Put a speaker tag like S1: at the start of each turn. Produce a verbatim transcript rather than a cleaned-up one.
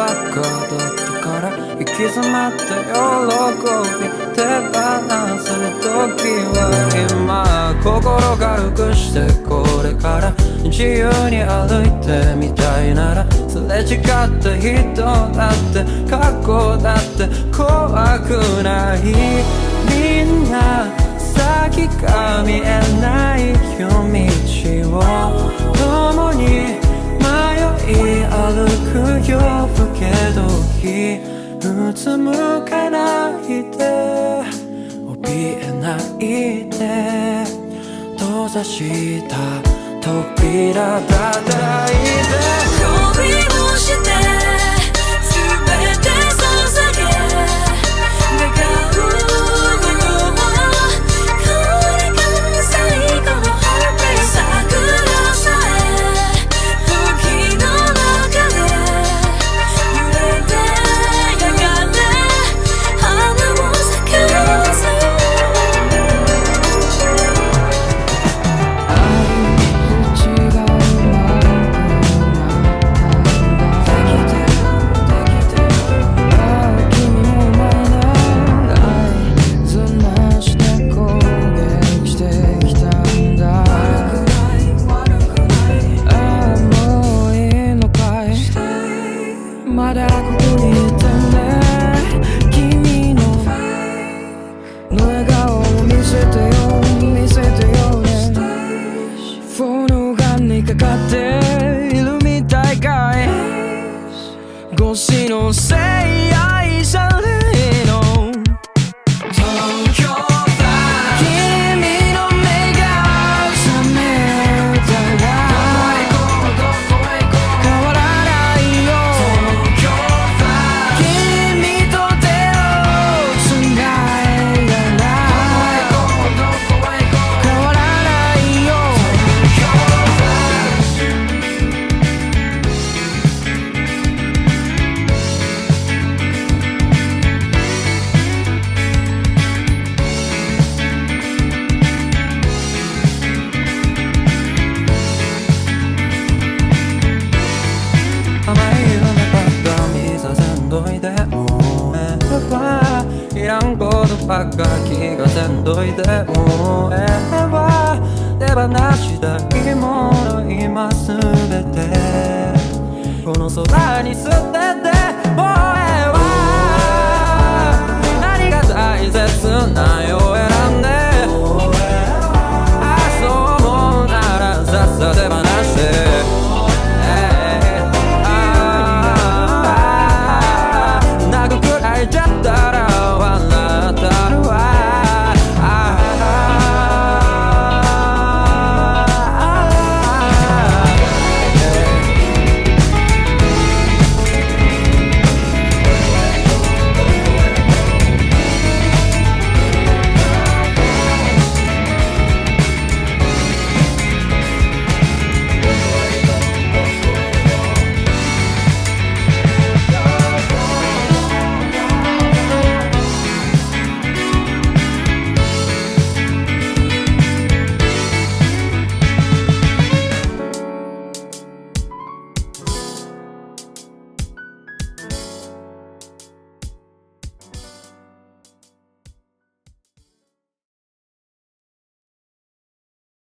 S1: かだったから行き詰まった喜び手放す時は今心軽くしてこれから自由に歩いてみたいならすれ違った人だって過去だって怖くないみんな先が見えない夜道を共に迷い歩く夜更け時うつむかないで怯えないで閉ざした扉叩いて
S2: 恋をして全て捧げ願うのはこれが最後のハート桜さえ時の中で揺れてやがて花を咲かせまだここにいてね君のの笑顔を見せてよ見せてよねフォルガンにかかっているみたいかい越しのせい愛されの東京いらんことばっか気がせんどいてもうええわ手放したいもの今すべてこの空に捨てて